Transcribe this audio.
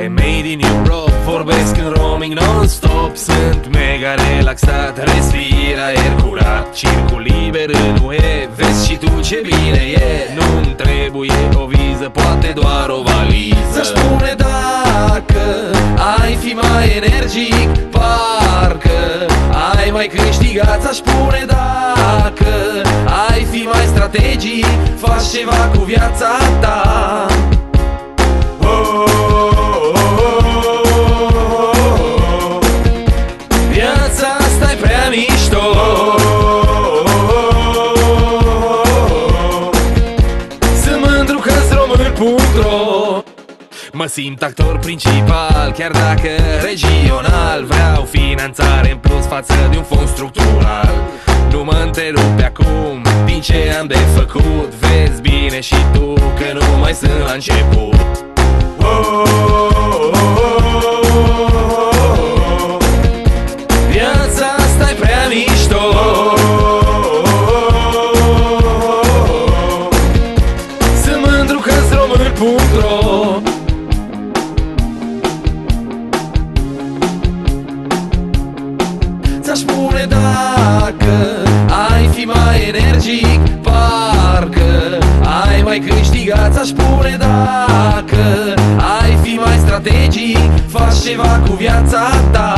E made in Europe, vorbesc în roaming non-stop. Sunt mega relaxat, respir aer curat, circul liber în UE, vezi și tu ce bine e. Nu-mi trebuie o viză, poate doar o valiză. Ți-aș spune dacă ai fi mai energic, parcă ai mai câștigat. Ți-aș spune dacă ai fi mai strategic, faci ceva cu viața ta. Viața asta-i prea mișto. Sunt mândru că-s român.ro. Mă simt actor principal, chiar dacă regional. Vreau finanțare în plus față de un fond structural. Nu mă întrerupe acum din ce am de făcut. Vezi bine și tu că nu mai sunt la început. Viața asta-i prea mișto. Sunt mândru că-s român.ro. Ți-aș spune dacă ai fi mai energic, parcă ai mai câștigat. Ți-aș spune dacă ai fi mai strategic, faci ceva cu viața ta.